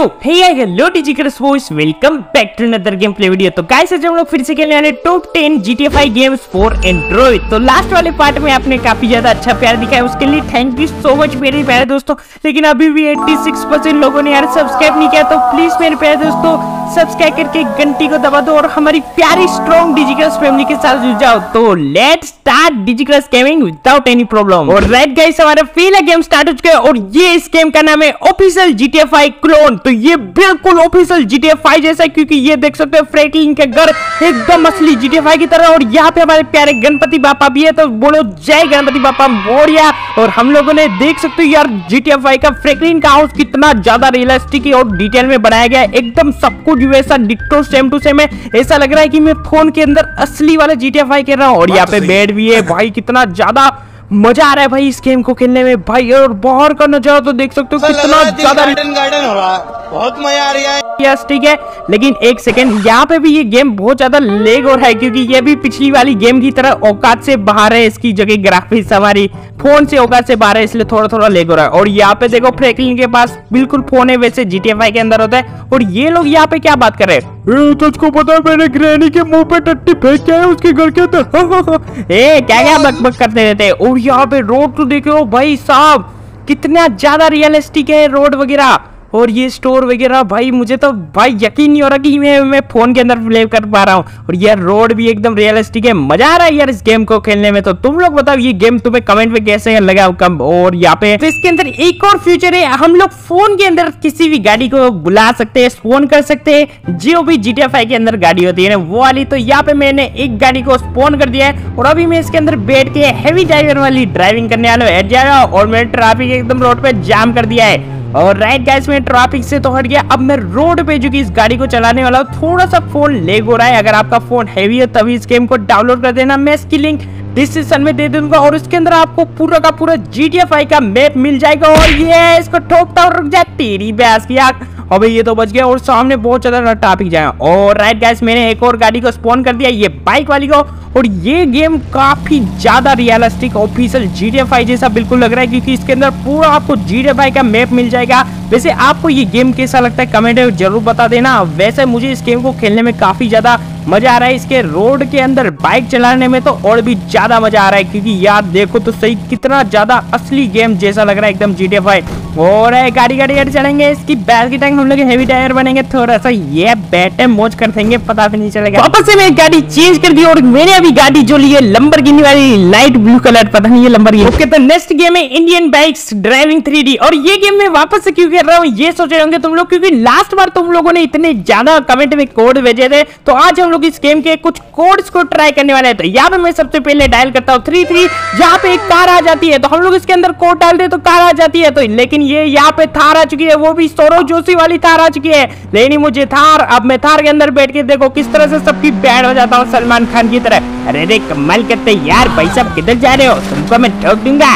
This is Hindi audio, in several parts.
Hello Digicals boys, welcome back to another game play video. तो गाइस आज हम लोग फिर से खेलने वाले top 10 GTA 5 games for Android. तो लास्ट वाले पार्ट में आपने काफी ज्यादा अच्छा प्यार दिखाया, उसके लिए थैंक यू सो मच मेरे प्यारे दोस्तों। लेकिन अभी भी 86% लोगों ने यार सब्सक्राइब नहीं किया, तो प्लीज मेरे प्यारे दोस्तों सब्सक्राइब करके घंटी को दबा दो और हमारी प्यारी स्ट्रॉन्ग डिजिकल्स फैमिली के साथ जुड़ जाओ। तो let's start Digicals gaming without any problem. और राइट गाइस, हमारा पहला गेम स्टार्ट हो चुका है और ये इस गेम का नाम है ऑफिशियल GTA 5 क्लोन। तो ये बिल्कुल ऑफिशियल GTA 5 जैसा है, क्योंकि ये देख सकते हो फ्रैंकलिन के घर एकदम असली GTA 5 की तरह। और यहाँ पे हमारे प्यारे गणपति बापा भी है, तो बोलो जय गणपति बापा मोरिया। और हम लोगों ने देख सकते हो यार GTA 5 का फ्रैंकलिन का हाउस कितना ज्यादा रियलिस्टिक और डिटेल में बनाया गया है, एकदम सब कुछ वैसा डिट्टो सेम टू सेम है। ऐसा लग रहा है कि मैं फोन के अंदर असली वाला GTA 5 खेल रहा हूँ। और यहाँ पे बेड भी है भाई, कितना ज्यादा मजा आ रहा है भाई इस गेम को खेलने में भाई। और बाहर का नजारा तो देख सकते हो कितना ज्यादा गार्डन हो रहा है, बहुत मजा आ रहा है। यस ठीक है, लेकिन एक सेकंड, यहाँ पे भी ये गेम बहुत ज्यादा लेग हो रहा है, क्योंकि ये भी पिछली वाली गेम की तरह औकात से बाहर है। इसकी जगह ग्राफिक्स हमारी फोन से औकात से बाहर है, इसलिए थोड़ा थोड़ा लेग हो रहा है। और यहाँ पे देखो फ्रैंकलिन के पास बिल्कुल फोन है वैसे GTA 5 के अंदर होता है। और ये लोग यहाँ पे क्या बात कर रहे हैं, तुझको पता है मैंने ग्रैनी के मुंह पे टट्टी फेंक के है उसके घर के अंदर। ए क्या बक करते रहते हैं। और यहाँ पे रोड तो देखो भाई साहब, कितना ज्यादा रियलिस्टिक है रोड वगैरह और ये स्टोर वगैरह। भाई मुझे तो भाई यकीन नहीं हो रहा कि मैं फोन के अंदर प्ले कर पा रहा हूँ। और यार रोड भी एकदम रियलिस्टिक है, मजा आ रहा है यार इस गेम को खेलने में। तो तुम लोग बताओ ये गेम तुम्हें कमेंट में कैसे लगा कम। और यहाँ पे तो इसके अंदर एक और फ्यूचर है, हम लोग फोन के अंदर किसी भी गाड़ी को बुला सकते हैं, स्पोन कर सकते हैं। जो भी GTA 5 के अंदर गाड़ी होती है ना वो वाली। तो यहाँ पे मैंने एक गाड़ी को स्पोन कर दिया है और अभी मैं इसके अंदर बैठ के हैवी ड्राइवर वाली ड्राइविंग करने वाला हूँ। और मैंने ट्रैफिक एकदम रोड पे जाम कर दिया है। और राइट गाइस, मैं ट्रैफिक से तो हट गया, अब मैं रोड पे जो कि इस गाड़ी को चलाने वाला हूँ। थोड़ा सा फोन लेग हो रहा है, अगर आपका फोन हैवी है तभी इस गेम को डाउनलोड कर देना। मैं इसकी लिंक डिस्क्रिप्शन में दे दूंगा और इसके अंदर आपको पूरा का पूरा GTA 5 का मैप मिल जाएगा। और ये इसको ठोकता और रुक जा तेरी भैंस की आंख। अबे ये तो बच गया और सामने बहुत ज्यादा ट्रैफिक जाएगा। और राइट गाइस, मैंने एक और गाड़ी को स्पॉन कर दिया, ये बाइक वाली को। और ये गेम काफी ज्यादा रियलिस्टिक ऑफिशियल GTA 5 जैसा बिल्कुल लग रहा है, क्योंकि इसके अंदर पूरा आपको GTA 5 का मैप मिल जाएगा। वैसे आपको ये गेम कैसा लगता है कमेंट में जरूर बता देना। वैसे मुझे इस गेम को खेलने में काफी ज्यादा मजा आ रहा है, इसके रोड के अंदर बाइक चलाने में तो और भी ज्यादा मजा आ रहा है, क्योंकि यार देखो तो सही कितना ज्यादा असली गेम जैसा लग रहा है एकदम GTA 5। और गाड़ी चलेंगे, इसकी बैक की टैंक हम लोग हेवी टायर बनेंगे थोड़ा सा, ये बैठे मौज कर देंगे, पता भी नहीं चलेगा। वापस से मैं गाड़ी चेंज कर दी और मैंने अभी गाड़ी जो ली है लंबरगिनी वाली लाइट ब्लू कलर, पता नहीं ये लंबरगिनी। ओके, तो नेक्स्ट गेम है इंडियन बाइक्स ड्राइविंग 3D। और ये गेम में वापस से क्यों कर रहा हूँ ये सोच रहे होंगे तुम लोग, क्योंकि लास्ट बार तुम लोगों ने इतने ज्यादा कमेंट में कोड भेजे थे, तो आज हम लोग इस गेम के कुछ कोड्स को ट्राई करने वाले हैं। तो यहाँ पे मैं सबसे पहले डायल करता हूँ 33, जहाँ पे एक कार आ जाती है, तो हम लोग इसके अंदर कोड डालते तो कार आ जाती है। तो लेकिन ये यहाँ पे थार आ चुकी है, वो भी सौरव जोशी वाली थार आ चुकी है। लेकिन मुझे थार, अब मैं थार के अंदर बैठ के देखो किस तरह से सबकी बैंड हो जाता हूँ सलमान खान की तरह। अरे कमाल करते यार, भाई साहब किधर जा रहे हो, तुमको मैं ठोक दूंगा।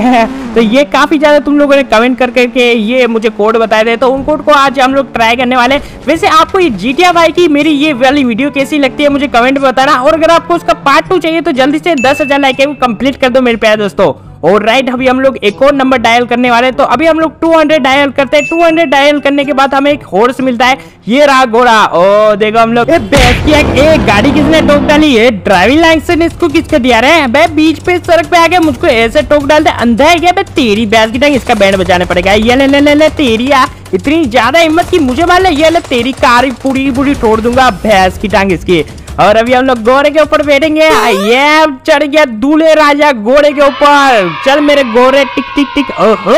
तो ये काफी ज्यादा तुम लोगों ने कमेंट करके ये मुझे कोड बताए थे, तो उन कोड को आज हम लोग ट्राई करने वाले। वैसे आपको ये GTA 5 की मेरी ये वाली वीडियो कैसी लगती है मुझे कमेंट में बताना। और अगर आपको उसका पार्ट 2 चाहिए तो जल्दी से 10,000 लाइक कंप्लीट कर दो मेरे प्यारे दोस्तों। और राइट, अभी हम लोग एक और नंबर डायल करने वाले हैं, तो अभी हम लोग 200 डायल करते हैं। 200 डायल करने के बाद हमें एक हॉर्स मिलता है, ये रहा घोड़ा। ओ देखो हम लोग गाड़ी किसने ठोक डाली है, ड्राइविंग लाइसेंस इसको किसका दिया रहे हैं, बीच पे सड़क पे आके मुझको ऐसे ठोक डालते, अंधा है क्या तेरी भैंस की टांग। इसका बैंड बजाने पड़ेगा, ये ले तेरी इतनी ज्यादा हिम्मत की मुझे मार ले, ये ले तेरी कार पूरी तोड़ दूंगा भैंस की टांग इसकी। और अभी हम लोग घोड़े के ऊपर बैठेंगे, ये चढ़ गया दूल्हे राजा घोड़े के ऊपर। चल मेरे घोड़े टिक टिक टिक। ओहो,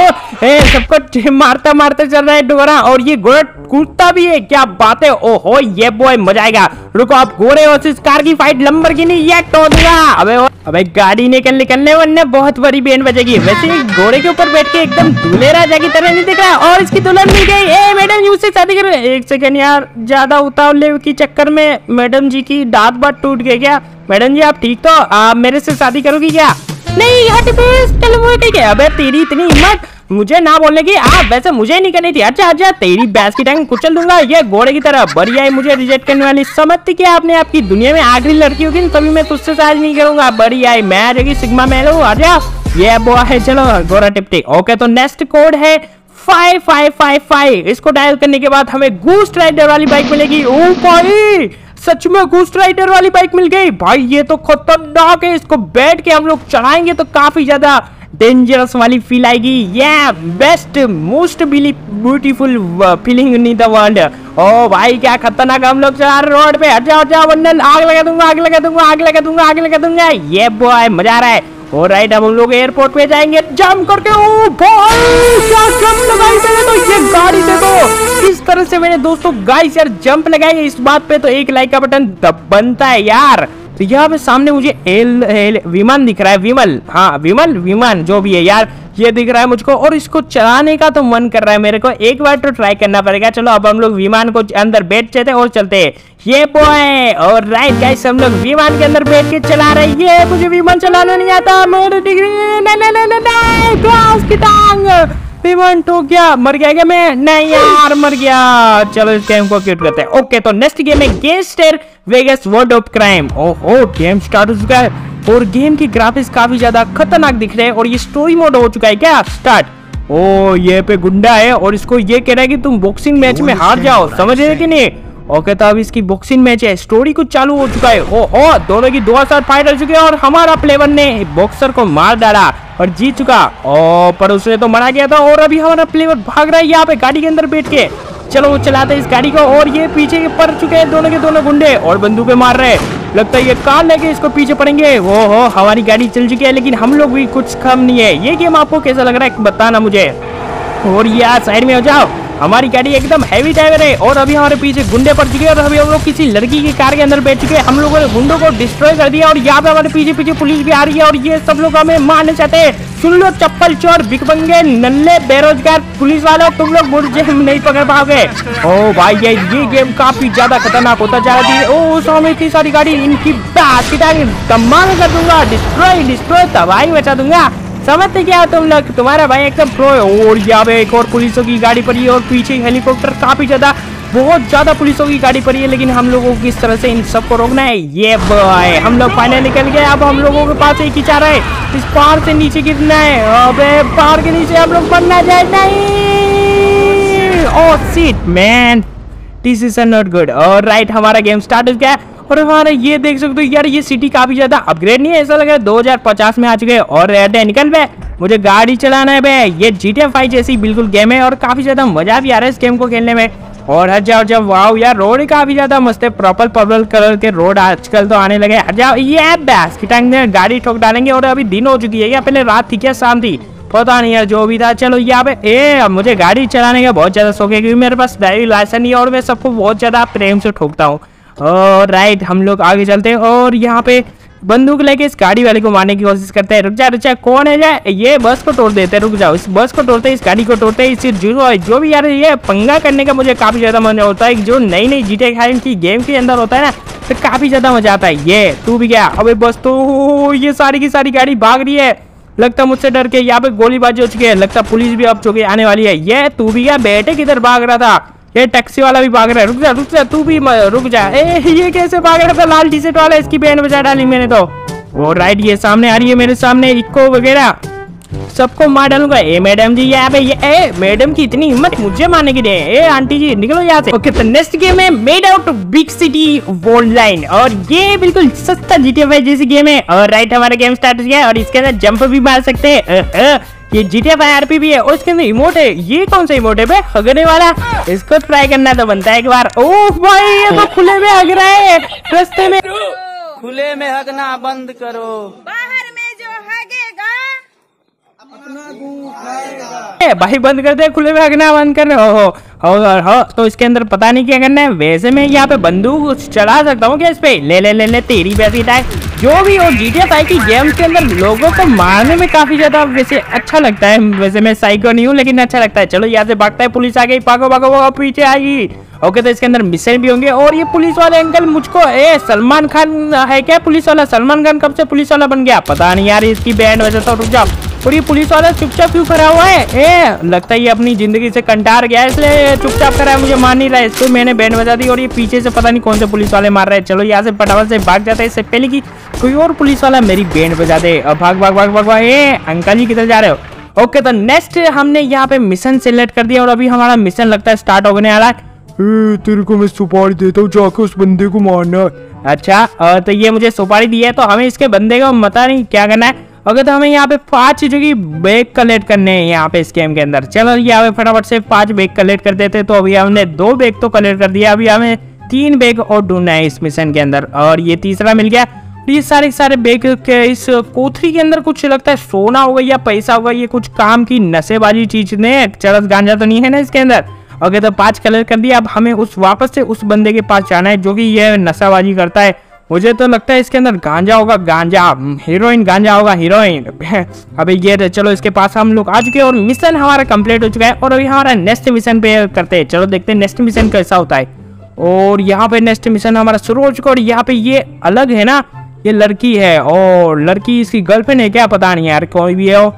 सबको मारता मारते चल रहा है घोड़ा, और ये घोड़ा कूदता भी है, क्या बात है। ओहो ये बॉय मजा आएगा। रुको, आप घोड़े वर्सेस कार की फाइट लंबरगिनी ये तोड़ दूंगा। अबे गाड़ी निकलने वरना बहुत बड़ी बैंड बजेगी। वैसे घोड़े के ऊपर बैठ के एकदम दूल्हे राजा की तरह नहीं दिख रहा। और इसकी दुल्हन मिल गई। ए मैडम उससे शादी करो। एक सेकंड यार, ज्यादा उतावले की चक्कर में मैडम जी की दांत बात टूट गए क्या। मैडम जी आप ठीक तो, आप मेरे से शादी करोगी क्या। नहीं हट चलो ठीक है। अबे तेरी इतनी हिम्मत मुझे ना बोलने की। वैसे मुझे नहीं करनी थी। अच्छा तेरी भैंस की टांग कुचल दूंगा ये घोड़े की तरह। बढ़िया है, मुझे रिजेक्ट करने वाली समझती क्या आपने, आपकी दुनिया में आखिरी लड़की होगी तभी मैं तुझसे शादी नहीं करूंगा। बढ़िया है, मैं आ जाएगी सिग्मा में। लो आ जा, ये बुआ है। चलो घोड़ा टिप टिक। ओके, तो नेक्स्ट कोड है 5 5 5 5। इसको डायल करने के बाद हमें घोस्ट राइडर वाली बाइक मिलेगी। ओ भाई सच में घोस्ट राइडर वाली बाइक मिल गई भाई, ये तो खतरनाक है। इसको बैठ के हम लोग चलाएंगे तो काफी ज्यादा डेंजरस वाली फील आएगी। ये best most beautiful feeling in the world. ओ भाई क्या खतरनाक हम लोग चला रहे रोड पे। हट जाओ वरना आग लगा दूंगा आग लगा दूंगा आग लगा दूंगा आग लगा दूंगा। ये बॉय मजा आ रहा है। और राइट अब हम लोग एयरपोर्ट पे जाएंगे जंप करके। ओ भाई क्या जंप लगाई मैंने तो। ये गाड़ी देखो किस तरह से मैंने दोस्तों गाइस यार जंप लगाई। इस बात पे तो एक लाइक का बटन बनता है यार। तो यहाँ पे सामने मुझे एल विमान दिख रहा है। विमल हाँ विमान जो भी है यार ये दिख रहा है मुझको। और इसको चलाने का तो मन कर रहा है मेरे को, एक बार तो ट्राई करना पड़ेगा। चलो अब हम लोग विमान को अंदर बैठ जाते हैं और चलते हैं। ये बॉय और राइट गाइस हम लोग विमान के अंदर बैठ के चला रहे हैं। ये मुझे विमान चलाना नहीं आता। मेरी डिग्री की टांग विमान ठोक गया। मर गया क्या मैं? नहीं यार मर गया। चलो इस गेम को क्विट करते हैं। ओके तो नेक्स्ट गेम है gangster Vegas world of crime. ओहो गेम स्टार्ट हो चुका है और गेम की ग्राफिक्स काफी ज्यादा खतरनाक दिख रहे हैं। और ये स्टोरी मोड हो चुका है क्या स्टार्ट। ओ ये पे गुंडा है और इसको ये कह रहा है कि तुम बॉक्सिंग मैच में हार जाओ, समझ रहे कि नहीं। ओके तो अब इसकी बॉक्सिंग मैच है। स्टोरी कुछ चालू हो चुका है। ओ दोनों की 2 साथ फाइट हो चुकी है और हमारा प्लेयर ने बॉक्सर को मार डाला और जीत चुका। ओ पर उसने तो मरा गया था और अभी हमारा प्लेयर भाग रहा है यहाँ पे गाड़ी के अंदर बैठ के। चलो वो चलाते हैं इस गाड़ी को। और ये पीछे पड़ चुके हैं दोनों के दोनों गुंडे और बंदूकें मार रहे हैं। लगता है ये कार लेके इसको पीछे पड़ेंगे। वो हो हमारी गाड़ी चल चुकी है लेकिन हम लोग भी कुछ कम नहीं है। ये गेम आपको कैसा लग रहा है बताना मुझे। और यार साइड में हो जाओ, हमारी गाड़ी एकदम हैवी ड्राइवर है। और अभी हमारे पीछे गुंडे पड़ चुके हैं और अभी हम लोग किसी लड़की की कार के अंदर बैठ चुके हैं। हम लोगों ने गुंडों को डिस्ट्रॉय कर दिया और यहाँ पे हमारे पीछे पीछे पुलिस भी आ रही है और ये सब लोग हमें मारने चाहते हैं। सुन लो चप्पल चोर भिखमंगे नल्ले बेरोजगार पुलिस वालों, तुम लोग मुझे नहीं पकड़ पाओगे। ओ भाई ये गेम काफी ज्यादा खतरनाक होता जा रही है। ओ सामने इतनी सारी गाड़ी, इनकी बात धमाल कर दूंगा, डिस्ट्रॉय तबाही मचा दूंगा। समझते क्या तुम लोग, तुम्हारा भाई एकदम प्रो है। और यहाँ पे एक और पुलिसों की गाड़ी पड़ी है और पीछे हेलीकॉप्टर काफी ज्यादा बहुत ज्यादा पुलिसों की गाड़ी पड़ी है। लेकिन हम लोगों को किस तरह से इन सबको रोकना है। ये बॉय हम लोग फाइनल निकल गए। अब हम लोगों के पास एक ही चारा है, इस पहाड़ से नीचे गिरना है। अबे पहाड़ के नीचे हम लोग बनना जाए नहीं। Oh shit man this is not good. और राइट हमारा गेम स्टार्ट हो गया और हमारा ये देख सकते हो यार ये सिटी काफी ज्यादा अपग्रेड नहीं है, ऐसा लग रहा है 2050 में आ चुके हैं। और रेड है निकल बे, मुझे गाड़ी चलाना है बे। ये GTA 5 जैसी बिल्कुल गेम है और काफी ज्यादा मजा भी आ रहा है इस गेम को खेलने में। और हट जाओ जब वाओ यार रोड ही काफी ज्यादा मस्त है, पर्पल कलर के रोड आजकल तो आने लगे। हट जाओ ये बैस की टांग में गाड़ी ठोक डालेंगे। और अभी दिन हो चुकी है या पहले रात थी क्या शाम थी पता नहीं यार, जो भी था। चलो यहाँ पे मुझे गाड़ी चलाने का बहुत ज्यादा शौक है क्योंकि मेरे पास ड्राइविंग लाइसेंस नहीं है और मैं सबको बहुत ज्यादा प्रेम से ठोकता हूँ। और राइट हम लोग आगे चलते हैं और यहाँ पे बंदूक लेके इस गाड़ी वाले को मारने की कोशिश करते हैं। रुक जा कौन है जाए, ये बस को तोड़ देते हैं। रुक जाओ इस बस को तोड़ते हैं, इस गाड़ी को तोड़ते हैं। इससे जो भी यार ये पंगा करने का मुझे काफी ज्यादा मन होता है। जो नई GTA 5 की गेम के अंदर होता है ना तो काफी ज्यादा मजा आता है। ये तू भी गया, अबे बस तो ये सारी की सारी गाड़ी भाग रही है। लगता मुझसे डर के यहाँ पे गोलीबाजी हो चुकी है। लगता पुलिस भी अब चुके आने वाली है। ये तू भी गया, बेटे किधर भाग रहा था। ये टैक्सी वाला भी भाग रहा है। रुक जा तू भी रुक जा। ये कैसे भाग रहा था लाल टी शर्ट वाला, इसकी बैंड बजा डाली मैंने तो। और राइट ये सामने आ रही है मेरे सामने, इको वगैरह सबको मार डालूंगा। मैडम जी यहाँ पे मैडम की इतनी हिम्मत मुझे मारने की दे। आंटी जी निकलो यहाँ से। ओके तो नेक्स्ट गेम है mad out big city online और ये बिल्कुल सस्ता GTA 5 जैसी गेम है। और राइट हमारा गेम स्टार्ट हो गया है और इसके अंदर जंप भी मार सकते हैं। ये GTA 5 RP भी है और इसके अंदर इमोट है। ये कौन सा इमोट है बे, हगने वाला, इसको ट्राई करना तो बनता है एक बार। ओह भाई ये तो खुले में हग रहा है रास्ते में। खुले में हगना बंद करो, बाहर में जो हगेगा भाई बंद कर दे, खुले में हगना बंद कर। हो तो इसके अंदर पता नहीं क्या करना है। वैसे मैं यहाँ पे बंदूक चला सकता हूँ क्या इस पे। ले तेरी वैसी टाइप जो भी हो। GTA 5 की गेम्स के अंदर लोगों को मारने में काफी ज्यादा वैसे अच्छा लगता है। वैसे मैं साइको नहीं हूँ लेकिन अच्छा लगता है। चलो यहाँ से भागता है, पुलिस आ गई, भागो पीछे आएगी। ओके तो इसके अंदर मिशन भी होंगे। और ये पुलिस वाले अंकल मुझको सलमान खान है क्या पुलिस वाला। सलमान खान कब से पुलिस वाला बन गया पता नहीं यार, इसकी बैंड वजह तो। रुक जाओ, और ये पुलिस वाला चुपचाप क्यों खड़ा हुआ है। लगता है ये अपनी जिंदगी से कंटार गया है इसलिए चुपचाप खड़ा है, मुझे मार नहीं रहा है। इसको मैंने बैंड बजा दी और ये पीछे से पता नहीं कौन से पुलिस वाले मार रहे हैं। चलो यहाँ से फटाफट से भाग जाता है इससे पहले कि कोई और पुलिस वाला मेरी बैंड बजा दे। अब भाग। अंकल जी किधर जा रहे हो। ओके तो नेक्स्ट हमने यहाँ पे मिशन सिलेक्ट कर दिया और अभी हमारा मिशन लगता है स्टार्ट होने वाला है। तेरे को मैं सुपारी देता हूँ, जाके उस बंदे को मारना। अच्छा तो ये मुझे सुपारी दी है तो हमें इसके बंदे को पता नहीं क्या करना है। ओके तो हमें यहाँ पे 5 जो कि बैग कलेक्ट करने हैं यहाँ पे इस गेम के अंदर। चलो यहाँ पे फटाफट से 5 बैग कलेक्ट कर देते। तो अभी हमने 2 बैग तो कलेक्ट कर दिया, अभी हमें 3 बैग और ढूंढना है इस मिशन के अंदर और ये तीसरा मिल गया। ये सारे बैग के इस कोठरी के अंदर कुछ लगता है सोना होगा या पैसा होगा, ये कुछ काम की नशेबाजी चीज ने, चरस गांजा तो नहीं है ना इसके अंदर। ओके तो 5 कलेक्ट कर दिया। अब हमें वापस से उस बंदे के पास जाना है जो कि ये नशाबाजी करता है। मुझे तो लगता है इसके अंदर गांजा होगा, गांजा हीरोइन, गांजा होगा हीरोइन। अभी ये चलो इसके पास हम लोग आ चुके हैं और मिशन हमारा कंप्लीट हो चुका है और अभी हमारा नेक्स्ट मिशन पे करते हैं। चलो देखते हैं नेक्स्ट मिशन कैसा होता है। और यहाँ पे नेक्स्ट मिशन हमारा शुरू हो चुका है और यहाँ पे ये अलग है ना, ये लड़की है और लड़की इसकी गर्लफ्रेंड है क्या पता नहीं यार, कोई भी है।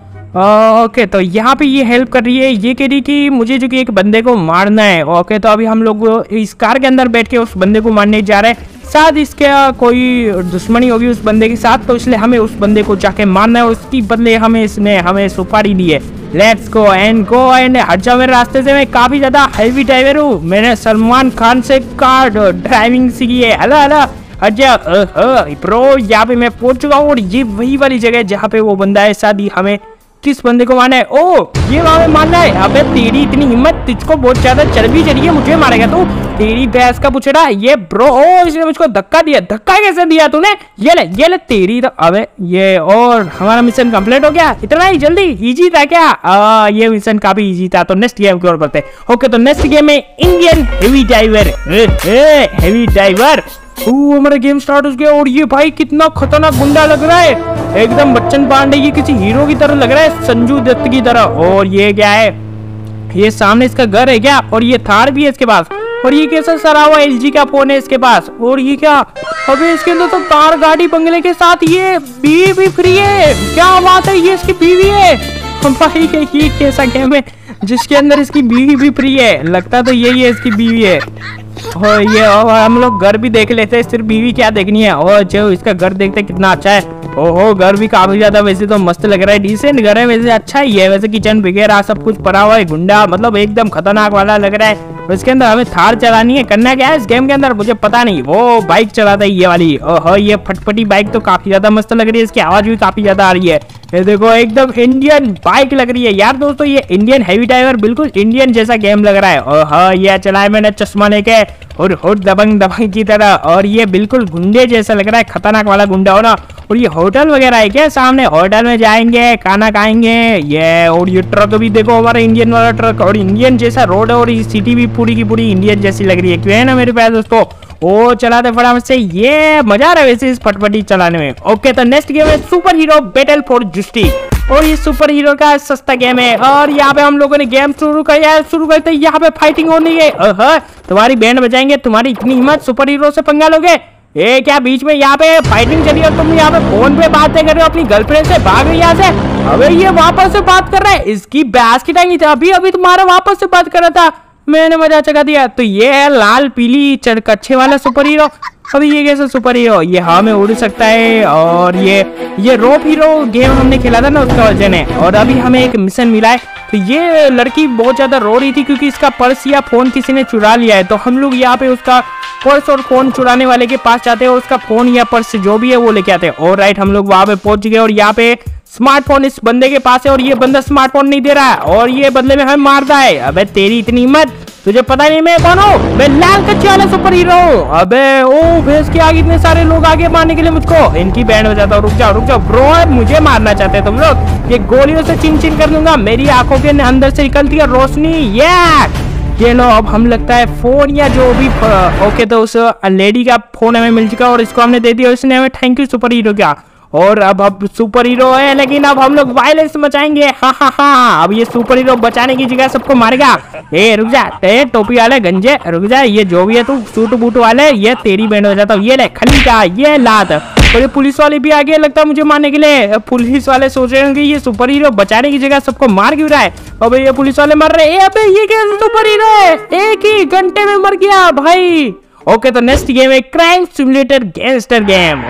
ओके तो यहाँ पे ये हेल्प कर रही है, ये कह रही कि मुझे जो कि एक बंदे को मारना है। ओके तो अभी हम लोग इस कार के अंदर बैठ के उस बंदे को मारने जा रहे हैं। शायद इसके कोई दुश्मनी होगी उस बंदे के साथ, तो इसलिए हमें उस बंदे को जाके मारना है। उसकी बदले हमें सुपारी दी है। लेट्स गो एंड हट जाओ मेरे रास्ते से, मैं काफी ज्यादा हैवी ड्राइवर हूँ, मैंने सलमान खान से कार ड्राइविंग सीखी है। अला हट जाओ प्रो। यहाँ पे मैं पहुंच चुका हूँ और ये वही वाली जगह है जहाँ पे वो बंदा है। शायद हमें किस बंदे को मारना है? ओ ये वहां मारना है। अबे तेरी इतनी हिम्मत, तुझको बहुत ज्यादा चर्बी चढ़ी है, मुझे मारेगा तू? तेरी भैंस का पूछ रहा है ये ब्रो। ओ इसने मुझको धक्का दिया, धक्का कैसे दिया तूने? ये ले तेरी तो। अबे ये और हमारा मिशन कंप्लीट हो गया, इतना ही जल्दी? इजी था क्या? ये मिशन काफी इजी था। तो नेक्स्ट गेम की ओर बढ़ते हैं। ओके तो नेक्स्ट गेम है Indian heavy diver. Heavy diver हमारा गेम स्टार्ट हो गया और ये भाई कितना खतरनाक गुंडा लग रहा है, एकदम बच्चन पांडे, ये किसी हीरो की तरह लग रहा है, संजू दत्त की तरह। और ये क्या है? ये सामने इसका घर है क्या? और ये थार भी है इसके पास। और ये कैसा सरा हुआ LG का फोन है इसके पास। और ये क्या? अबे इसके अंदर तो कार गाड़ी बंगले के साथ ये बीवी भी फ्री है। क्या बात है, ये इसकी बीवी है भाई। ये कैसा गेम है जिसके अंदर इसकी बीवी भी फ्री है? लगता तो यही है इसकी बीवी है। और ये हम लोग घर भी देख लेते हैं, सिर्फ बीवी क्या देखनी है। और जो इसका घर देखते कितना अच्छा है। ओहो घर भी काफी ज्यादा वैसे तो मस्त लग रहा है, डिसेंट घर है वैसे, अच्छा ही है वैसे, किचन वगैरह सब कुछ पड़ा हुआ है। गुंडा मतलब एकदम खतरनाक वाला लग रहा है। इसके अंदर हमें थार चलानी है, करना क्या है इस गेम के अंदर मुझे पता नहीं। वो बाइक चलाता है ये वाली। ओहो ये फटफटी बाइक तो काफी ज्यादा मस्त लग रही है, इसकी आवाज भी काफी ज्यादा आ रही है। ये देखो एकदम इंडियन बाइक लग रही है यार दोस्तों, ये इंडियन हेवी ड्राइवर बिल्कुल इंडियन जैसा गेम लग रहा है। ओहो ये चलाए मैंने चश्मा लेके और दबंग की तरह, और ये बिल्कुल गुंडे जैसा लग रहा है, खतरनाक वाला गुंडा हो ना। और ये होटल वगैरह है क्या सामने? होटल में जाएंगे, खाना खाएंगे ये। और ये ट्रक भी देखो हमारा इंडियन वाला ट्रक, और इंडियन जैसा रोड है और ये सिटी भी पूरी की पूरी इंडियन जैसी लग रही है, क्यों है ना मेरे प्यारे दोस्तों। ओ चलाते फटाफट से, ये मजा आ रहा है वैसे इस फटफटी चलाने में। ओके तो नेक्स्ट गेम है super hero battle for justice. और ये सुपर हीरो का सस्ता गेम है और यहाँ पे हम लोगों ने गेम शुरू करते यहाँ पे फाइटिंग होनी है। तुम्हारी बैंड बजाएंगे, तुम्हारी इतनी हिम्मत, सुपर हीरो से पंगा लोगे? ए क्या बीच में यहाँ पे फाइटिंग चली और तुम यहाँ पे फोन पे बातें कर रहे हो अपनी गर्लफ्रेंड से? भाग रही यहाँ से। अबे ये वापस से बात कर रहा है, इसकी बहस की टाइम थी, अभी तुम्हारा वापस से बात कर रहा था, मैंने मजा चका दिया। तो ये है लाल पीली कच्छे वाला सुपर हीरो। अभी ये कैसा सुपर हीरो? ये हवा में उड़ सकता है। और ये रोप हीरो गेम हमने खेला था ना, उसका वजन है। और अभी हमें एक मिशन मिला है। तो ये लड़की बहुत ज्यादा रो रही थी क्योंकि इसका पर्स या फोन किसी ने चुरा लिया है। तो हम लोग यहाँ पे उसका पर्स और फोन चुराने वाले के पास जाते हैं और उसका फोन या पर्स जो भी है वो लेके आते हैं। और राइट हम लोग वहां पे पहुंच गए और यहाँ पे स्मार्टफोन इस बंदे के पास है और ये बंदा स्मार्टफोन नहीं दे रहा है और ये बदले में हमें मारता है। अबे तेरी इतनी हिम्मत, तुझे पता नहीं मैं कौन हूँ? मैं लाल कच्चे वाला सुपर हीरो। अबे ओ भैंस के आगे इतने सारे लोग आगे मारने के लिए मुझको, इनकी बैंड बजाता हूँ। रुक जाओ ब्रो, मुझे मारना चाहते हैं तुम लोग? ये गोलियों से चिन चिन कर दूंगा, मेरी आंखों के अंदर से निकलती है रोशनी। ये लो अब हम लगता है फोन या जो भी। ओके तो उस लेडी का फोन हमें मिल चुका और इसको हमने दे दिया, उसने हमें थैंक यू सुपर हीरो क्या। और अब सुपर हीरो है लेकिन अब हम लोग वायलेंस मचाएंगे। हाँ अब ये सुपर हीरो बचाने की जगह सबको मारेगा। ए रुक जा, टोपी वाले गंजे रुक जा, ये जो भी है तू सूट बूट वाले, ये तेरी बैंड हो जाता हूँ। ये ले खली का ये लात। और ये पुलिस वाले भी आगे लगता है मुझे मारने के लिए। पुलिस वाले सोच रहे होंगे ये सुपर हीरो बचाने की जगह सबको मार क्यों रहा है। अबे ये पुलिस वाले मर रहे हैं। अबे ये क्या सुपर हीरो है, एक ही घंटे में मर गया भाई। ओके तो नेक्स्ट गेम है crime simulator gangster game.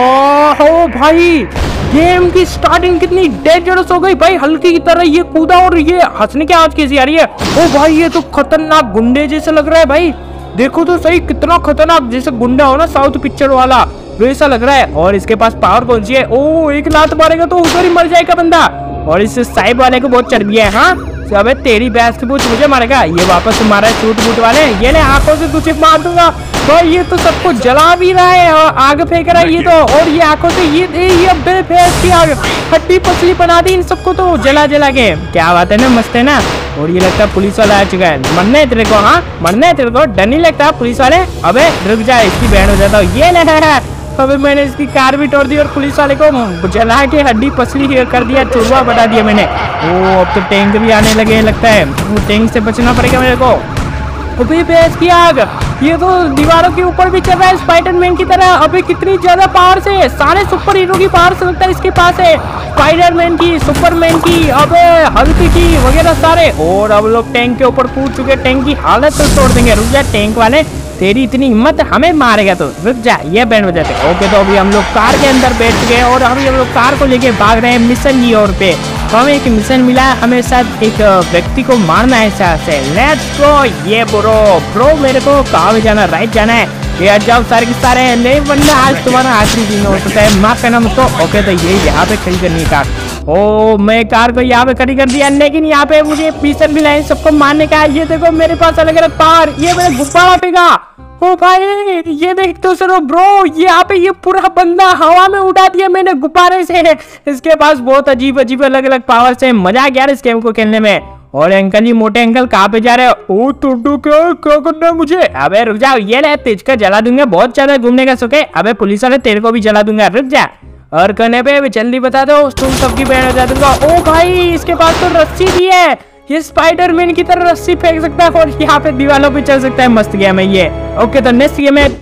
Oh भाई गेम की स्टार्टिंग कितनी डेंजरस हो गई भाई, हल्की की तरह ये कूदा और ये हंसने की आवाज कैसी आ रही है। ओ भाई ये तो खतरनाक गुंडे जैसे लग रहा है भाई, देखो तो सही कितना खतरनाक, जैसे गुंडा हो ना साउथ पिक्चर वाला वैसा लग रहा है। और इसके पास पावर कौन सी है, ओ एक लात मारेगा तो उधर ही मर जाएगा बंदा। और इस साइड वाले को बहुत चर्बी है। हाँ अबे तेरी भैंस की पूछ मुझे मारेगा, ये वापस मारा है शूट बूट वाले, ये ले आंखों से तुझे मार दूंगा। तो ये तो सबको जला भी रहा है और आग फेंक रहा है ये तो, और ये आंखों से ये भैंस की आग हड्डी पसली बना दी इन सबको तो जला जला के। क्या बात है ना, मस्त है ना। और ये लगता है पुलिस वाला आ चुका है, मरना है तेरे को, हाँ मरना है तेरे को, डर नहीं लगता पुलिस वाले। अबे रुक जा, इसकी बैंड हो जाता हूँ, ये ले। अबे मैंने इसकी कार भी तोड़ दी और पुलिस वाले को जला के हड्डी पसली कर दिया, चूरमा बना दिया मैंने। ओ अब तो टैंक भी आने लगे लगता है, वो टैंक से बचना पड़ेगा मेरे को। अबे भैंस की आग, ये तो दीवारों के ऊपर भी चल रहा है स्पाइडरमैन की तरह। अबे कितनी ज्यादा पावर से, सारे सुपर हीरो की पावर से लगता है इसके पास है, स्पाइडरमैन की, सुपरमैन की, अबे हल्क की वगैरह सारे। और अब लोग टैंक के ऊपर कूद चुके, टैंक की हालत तो तोड़ देंगे। रुक जा टैंक वाले, तेरी इतनी हिम्मत हमें मारेगा तो रुक जा, ये बैंड बजाते। ओके तो अभी हम लोग कार के अंदर बैठ गए और अभी हम लोग कार को लेके भाग रहे हैं मिशन की ओर पे। तो हमें एक मिशन मिला, हमें साथ एक व्यक्ति को मारना है साथ से। Let's go. ये ब्रो मेरे को कहाँ भी जाना, राइट जाना है, ये जाओ सारे के सारे। नहीं वरना आज तुम्हारा आखिरी दिन हो सकता है, माफ करना मुझको। ओके तो ये यहाँ पे खड़ी करनी है कार। ओ मैं कार को यहाँ पे खड़ी कर दिया, लेकिन यहाँ पे मुझे मिशन मिला है सबको मारने का। ये देखो मेरे पास अलग अलग पावर, ये मेरे गुब्बारा फेंका। ओ भाई ये देख तो सरो ब्रो, यहाँ पे ये पूरा बंदा हवा में उड़ा दिया मैंने गुब्बारे से। इसके पास बहुत अजीब अजीब अलग अलग पावर से, मजा आ गया इस गेम को खेलने में। और अंकल जी, मोटे अंकल कहाँ पे जा रहे हो? ओ टुड्डू क्या करना है मुझे? अबे रुक जाओ, ये ले तेज जला दूंगा, बहुत ज्यादा घूमने का शौक है। अबे पुलिस वाले तेरे को भी जला दूंगा, रुक जा। और कहने पे जल्दी बता दो, तुम सबकी बैंड हो जा दूंगा। ओ भाई इसके पास तो रस्सी भी है, ये स्पाइडरमैन की तरह रस्सी फेंक सकता है और यहाँ पे दीवारों पे चल सकता है। मस्त गेम है ये। ओके तो नेक्स्ट गेम है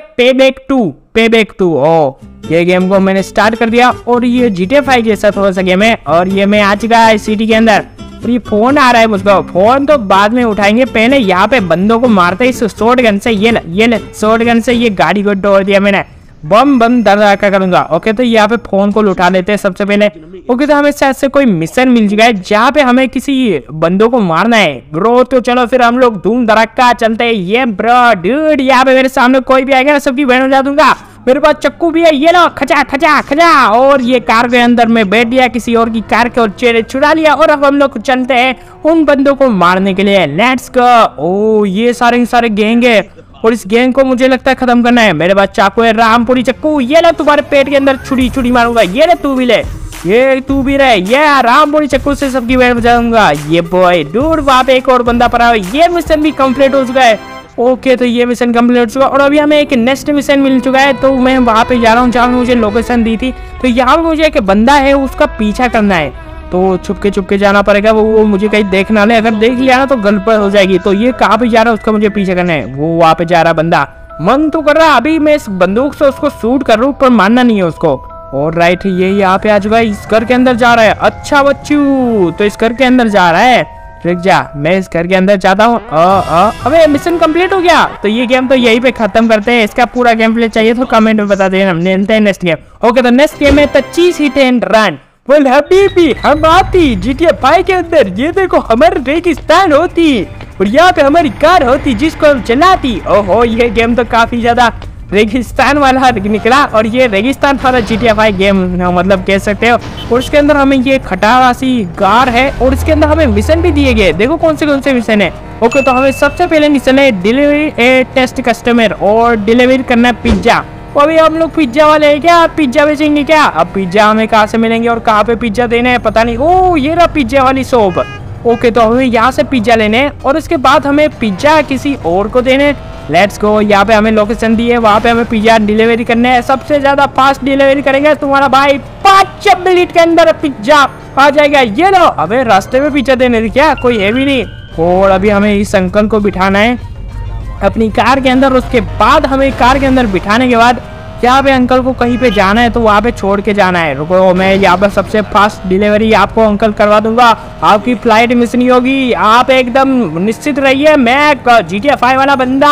पेबैक 2। ओ ये गेम को मैंने स्टार्ट कर दिया और ये GTA 5 जैसा थोड़ा सा गेम है। और ये मैं आ चुका है सिटी के अंदर और ये फोन आ रहा है मुझको, फोन तो बाद में उठाएंगे, पहले यहाँ पे बंदों को मारते इस शॉर्ट गन से। ये शॉर्ट गन से ये गाड़ी को तोड़ दिया मैंने, बम धड़ाका करूंगा। ओके तो यहाँ पे फोन को लुटा लेते हैं सबसे पहले। ओके तो हमें शायद से कोई मिशन मिल चुका है जहाँ पे हमें किसी बंदों को मारना है ब्रो। तो चलो फिर हम लोग धूम धड़ाका चलते हैं। ये ब्रो डूड, यहाँ पे मेरे सामने कोई भी आएगा ना सबकी बैंड हो जा दूंगा। मेरे पास चक्कू भी है, ये लो खचा खचा खचा। और ये कार के अंदर में बैठ गया, किसी और की कार के और चेहरे चुरा लिया। और अब हम लोग चलते हैं उन बंदों को मारने के लिए। Let's go. ओ ये सारे गैंग है और इस गैंग को मुझे लगता है खत्म करना है। मेरे पास चाकू है, रामपुरी चक्कू। ये ले तुम्हारे पेट के अंदर छुरी मारूंगा। ये ले तू भी ले, ये तू भी रहे, ये रामपुरी चक्कू से सबकी बैंड बजाऊंगा। ये बॉय डूड, वहां पे एक और बंदा पड़ा है। ये मिशन भी कंप्लीट हो चुका है। ओके तो ये मिशन कंप्लीट हो चुका और अभी हमें एक नेक्स्ट मिशन मिल चुका है। तो मैं वहां पे जा रहा हूँ जहाँ मुझे लोकेशन दी थी। तो यहाँ पे मुझे एक बंदा है, उसका पीछा करना है। तो छुपके जाना पड़ेगा, वो मुझे कहीं देख ना ले, अगर देख लिया ना तो गड़बड़ हो जाएगी। तो ये कहाँ पे जा रहा है उसका मुझे पीछे करना है। वो वहाँ पे जा रहा बंदा, मन तो कर रहा अभी मैं इस बंदूक से उसको शूट कर रहा हूँ पर मानना नहीं है उसको। और राइट ये यहाँ पे आ चुका है, इस घर के अंदर जा रहा है। अच्छा बच्चू तो इस घर के अंदर जा रहा है, रुक जा मैं इस घर के अंदर जाता हूँ। अबे मिशन कंप्लीट हो गया। तो ये गेम तो यहीं पे खत्म करते हैं। इसका पूरा गेम प्ले चाहिए तो कमेंट में बता देना, मिलते हैं नेक्स्ट गेम। ओके तो नेक्स्ट गेम है 25 हिट एंड रन। वेल हबीबी हम आती GTA 5 के अंदर, ये देखो हमारे रेगिस्तान होती और यहाँ पे हमारी कार होती जिसको हम चलाती। ओहो ये गेम तो काफी ज्यादा रेगिस्तान वाला निकला और ये रेगिस्तान वाला GTA 5 गेम मतलब कह सकते हो। और इसके अंदर हमें ये खटावासी कार है और इसके अंदर हमें मिशन भी दिए गए। देखो कौन से मिशन है। ओके तो हमें सबसे पहले मिशन है डिलीवरी ए टेस्ट कस्टमर और डिलीवरी करना है पिज्जा। अभी हम लोग पिज्जा वाले हैं क्या, पिज्जा बेचेंगे क्या? अब पिज्जा हमें कहाँ से मिलेंगे और कहाँ पे पिज्जा देने हैं पता नहीं। ओ ये रहा पिज्जा वाली शॉप। ओके तो हमें यहाँ से पिज्जा लेने हैं और इसके बाद हमें पिज्जा किसी और को देने। Let's go. यहाँ पे हमें लोकेशन दी है, वहाँ पे हमें पिज्जा डिलीवरी करना है। सबसे ज्यादा फास्ट डिलीवरी करेंगे तुम्हारा भाई, 5 मिनट के अंदर पिज्जा आ जाएगा। ये लो। अबे रास्ते में पिज्जा देने थे क्या, कोई है भी नहीं। और अभी हमें इस अंकल को बिठाना है अपनी कार के अंदर। उसके बाद हमें कार के अंदर बिठाने के बाद यहाँ पे अंकल को कहीं पे जाना है तो वहाँ पे छोड़ के जाना है। रुको मैं यहाँ पे सबसे फास्ट डिलीवरी आपको अंकल करवा दूंगा, आपकी फ्लाइट मिस नहीं होगी, आप एकदम निश्चित रहिए। मैं GTA 5 वाला बंदा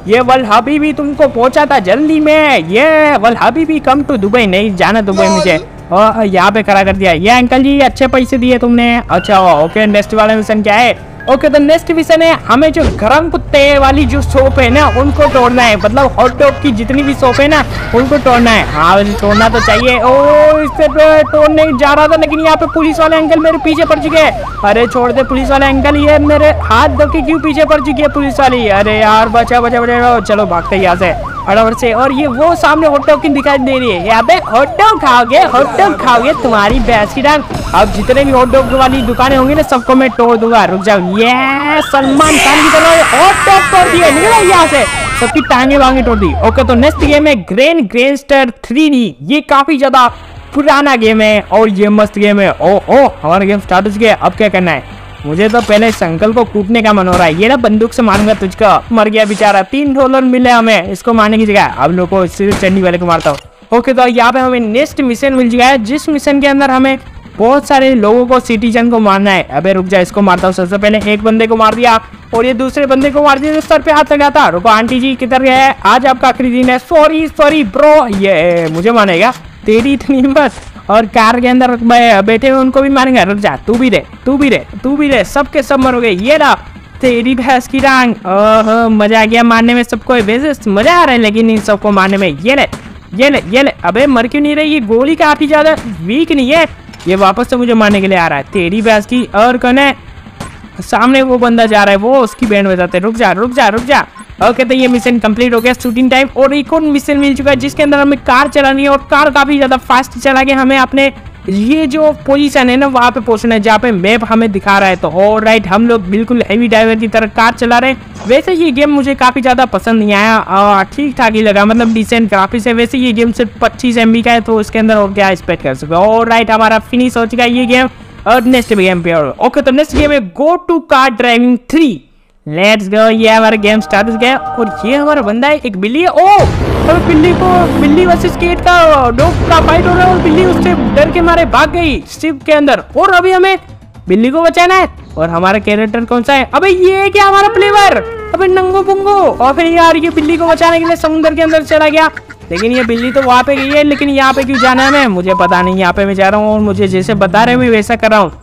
ये वल हबीबी तुमको पहुंचाता जल्दी में, ये वल हबीबी कम टू दुबई, नहीं जाना दुबई मुझे। और यहाँ पे खड़ा कर दिया। ये अंकल जी अच्छे पैसे दिए तुमने। अच्छा ओके, नेक्स्ट वाला मिशन क्या है? ओके तो नेक्स्ट मिशन है हमें जो गरम कुत्ते वाली जो शॉप है ना उनको तोड़ना है, मतलब हॉट डॉग की जितनी भी शॉप है ना उनको तोड़ना है। हाँ तोड़ना तो चाहिए। ओ इससे तोड़ने जा रहा था लेकिन यहाँ पे पुलिस वाले अंकल मेरे पीछे पड़ चुके हैं। अरे छोड़ दे पुलिस वाले अंकल, ये मेरे हाथ धो के क्यों पीछे पड़ चुकी है पुलिस वाली? अरे यार बचा बचा बचा, चलो भागते यहाँ से फटाफट से। और ये वो सामने हॉट डॉग की दिखाई दे रही है। यहाँ पे हॉट डॉग खाओगे तुम्हारी भैंस की टांग। अब जितने भी हॉट डॉग वाली दुकानें होंगी ना सबको मैं तोड़ दूंगा। रुक जाओ, ये सलमान खान की तरह हॉट डॉग तोड़ दिए, निकलो यहाँ से, सबकी टांगे वांगे तोड़ दी। ओके तो नेक्स्ट गेम है ग्रैंड गैंगस्टर 3D। ये काफी ज्यादा पुराना गेम है और ये मस्त गेम है। ओ हमारा गेम स्टार्ट हो गया। अब क्या करना है? मुझे तो पहले इस अंकल को कूटने का मन हो रहा है। ये ना बंदूक से मारूंगा तुझको। मर गया बेचारा, $3 मिले हमें इसको मारने की जगह। अब लोग को सिर्फ चंडी वाले को मारता हूँ। ओके तो यहाँ पे हमें नेक्स्ट मिशन मिल चुका है, जिस मिशन के अंदर हमें बहुत सारे लोगों को, सिटीजन को मारना है। अबे रुक जा, इसको मारता हूँ। सबसे पहले एक बंदे को मार दिया और ये दूसरे बंदे को मार दिया जो सर पे हाथ लगाता। रुको आंटी जी किधर गए हैं? आज आपका आखिरी दिन है। सॉरी ब्रो, ये मुझे मानेगा? तेरी इतनी हिम्मत। और कार के अंदर बैठे हुए उनको भी मारेंगे। रुक जा, तू भी रे, सबके सब मरोगे। ये रहा तेरी भैंस की टांग। ओह मजा आ गया मारने में सबको। वैसे मजा आ रहा है लेकिन इन सबको मारने में। ये ले। अबे मर क्यों नहीं रही? ये गोली काफी ज्यादा वीक नहीं है। ये वापस से मुझे मारने के लिए आ रहा है तेरी भैंस की। और कौन है सामने? वो बंदा जा रहा है, वो उसकी बैंड बजाते। रुक जा। ओके तो ये मिशन कंप्लीट हो गया, शूटिंग टाइम। और एक और मिशन मिल चुका है जिसके अंदर हमें कार चलानी है और कार काफी ज्यादा फास्ट चला के हमें अपने ये जो पोजीशन है ना वहाँ पे पहुंचना है जहाँ पे मैप हमें दिखा रहा है। तो ऑलराइट, हम लोग बिल्कुल हेवी ड्राइवर की तरह कार चला रहे हैं। वैसे ये गेम मुझे काफी ज्यादा पसंद नहीं आया, ठीक ठाक ही लगा, मतलब डिसेंट ग्राफिक्स है। वैसे ये गेम सिर्फ 25 MB का है तो उसके अंदर और क्या एक्सपेक्ट कर सकते हो। ऑलराइट, हमारा फिनिश हो चुका है ये गेम और नेक्स्ट गेम पे। ओके तो नेक्स्ट गेम है go to car driving 3। Let's go. ये हमारा गेम स्टार्ट हो गया और ये हमारा बंदा है, एक बिल्ली है। और बिल्ली वर्सेस कैट का डॉग का फाइट हो रहा है और बिल्ली उससे डर के मारे भाग गई शिप के अंदर। और अभी हमें बिल्ली को बचाना है। और हमारा कैरेक्टर कौन सा है? अबे ये क्या हमारा प्लेवर? अबे नंगो पुंगो। और फिर यार ये बिल्ली को बचाने के लिए समुद्र के अंदर चला गया। लेकिन ये बिल्ली तो वहाँ पे गई है, लेकिन यहाँ पे क्यों जाना है हमें? मुझे पता नहीं। यहाँ पे मैं जा रहा हूँ और मुझे जैसे बता रहे मैं वैसा कर रहा हूँ।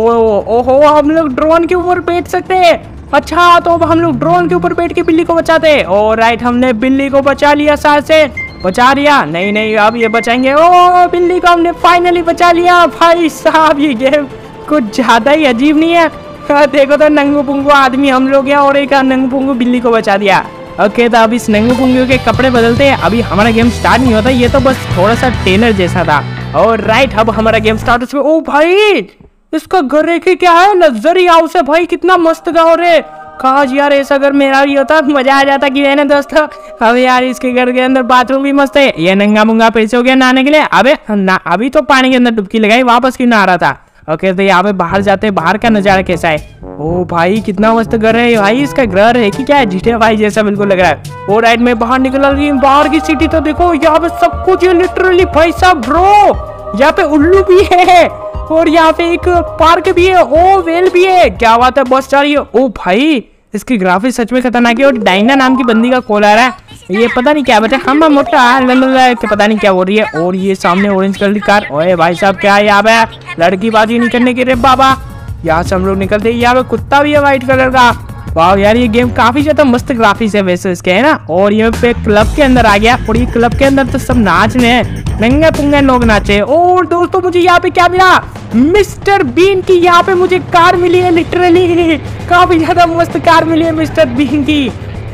ओहो हम लोग ड्रोन के ऊपर बैठ सकते हैं। अच्छा तो अब हम लोग ड्रोन के ऊपर बैठ के बिल्ली को बचाते हैं। ऑलराइट, हमने बिल्ली को बचा लिया, साथ से बचा लिया। नहीं अब ये बचाएंगे। ओ बिल्ली को हमने फाइनली बचा लिया। भाई साहब ये गेम कुछ ज्यादा ही अजीब नहीं है? देखो तो नंगू पुंगू आदमी हम लोग हैं और एक नंगू पुंगू बिल्ली को बचा दिया। ओके तो अब इस नंगू पुंगू के कपड़े बदलते हैं। अभी हमारा गेम स्टार्ट नहीं होता, ये तो बस थोड़ा सा ट्रेलर जैसा था। ऑलराइट, अब हमारा गेम स्टार्ट हो। ओ भाई इसका घर है कि क्या है? लग्जरी हाउस है भाई, कितना मस्त घर है। काश यार ऐसा घर मेरा भी होता, मजा आ जाता कि है ना दोस्तों। अब यार इसके घर के अंदर बाथरूम भी मस्त है। ये नंगा मुंगा पैसे हो गया नहाने के लिए। अबे ना, अभी तो पानी के अंदर डुबकी लगाई, वापस क्यों नहा रहा था? ओके तो यहाँ पे बाहर जाते हैं, बाहर का नजारा कैसा है? ओ भाई कितना मस्त घर है भाई। इसका घर है कि क्या है? GTA 5 जैसा बिल्कुल लग रहा है। और राइट में बाहर निकल रही हूँ, बाहर की सिटी तो देखो, यहाँ पे सब कुछ है लिटरली भाई साहब। ब्रो यहाँ पे उल्लू भी है और यहाँ पे एक पार्क भी है। ओ वेल भी है, क्या बात है, बस जा रही है। ओ भाई इसकी ग्राफिक्स सच में खतरनाक है। और डायना नाम की बंदी का कॉल आ रहा है, ये पता नहीं क्या बता, हम मोटा पता नहीं क्या हो रही है। और ये सामने ऑरेंज कलर की कार। ओए भाई साहब क्या है यहाँ पे? लड़कीबाजी नहीं करने की रे बाबा। यहाँ से हम लोग निकलते हैं। यहाँ पे कुत्ता भी है व्हाइट कलर का। वाह यार ये गेम काफी ज्यादा मस्त ग्राफिक्स है वैसे इसके, है ना। और ये पे क्लब के अंदर आ गया और ये क्लब के अंदर तो सब नाच रहे हैं, नंगे पुंगे लोग नाचे। और दोस्तों मुझे यहाँ पे क्या मिला? मिस्टर बीन की यहाँ पे मुझे कार मिली है लिटरली। काफी ज्यादा मस्त कार मिली है मिस्टर बीन की।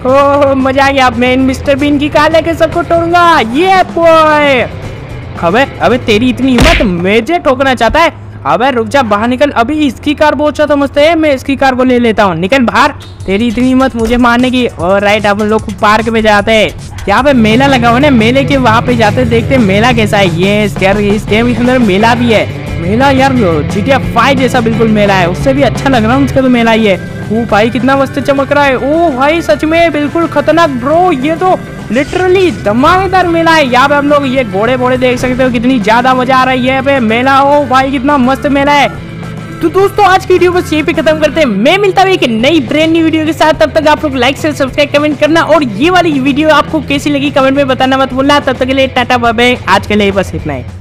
ओह मजा आ गया। मैं मिस्टर बीन की कार लेके सबको ठोकूंगा। ये बॉय, अबे तेरी इतनी हिम्मत, मुझे ठोकना चाहता है? अबे रुक जा, बाहर निकल। अभी इसकी कार बहुत ज्यादा मस्त है, मैं इसकी कार को ले लेता हूँ। निकल बाहर, तेरी इतनी हिम्मत मुझे मारने की। और राइट, अब लोग पार्क में जाते हैं। यहाँ पे मेला लगा हुआ है, मेले के वहाँ पे जाते देखते मेला कैसा है। ये इस गेम के अंदर मेला भी है। मेला यार GTA 5 जैसा बिल्कुल मेला है, उससे भी अच्छा लग रहा है उसका तो मेला ही है। ओ भाई कितना मस्त चमक रहा है। ओ भाई सच में बिल्कुल खतरनाक ब्रो, ये तो लिटरली धमाकेदार मेला है। यहाँ पे हम लोग ये घोड़े देख सकते हो, कितनी ज्यादा मजा आ रहा है ये पे मेला। ओ भाई कितना मस्त मेला है। तो दोस्तों आज की वीडियो बस यहीं पे खत्म करते हैं। मैं मिलता हूँ एक नई ब्रांड न्यू वीडियो के साथ। तब तक आप लोग लाइक से सब्सक्राइब कमेंट करना और ये वाली वीडियो आपको कैसी लगी कमेंट में बताना मत भूलना। तब तक के लिए टाटा बाय बाय। आज के लिए बस इतना ही।